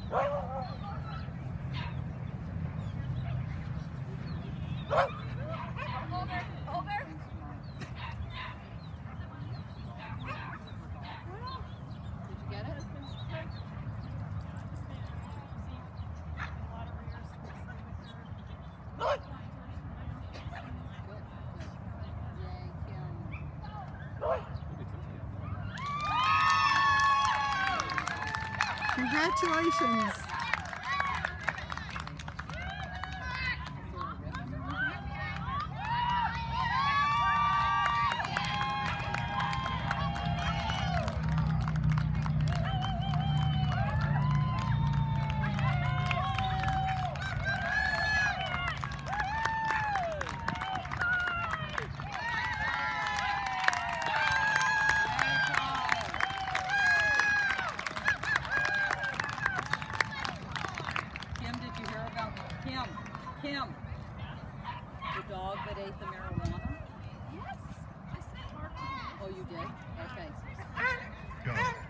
Congratulations. Kim, the dog that ate the marijuana? Yes, I sent Mark to him. Oh, you did? Okay. Go.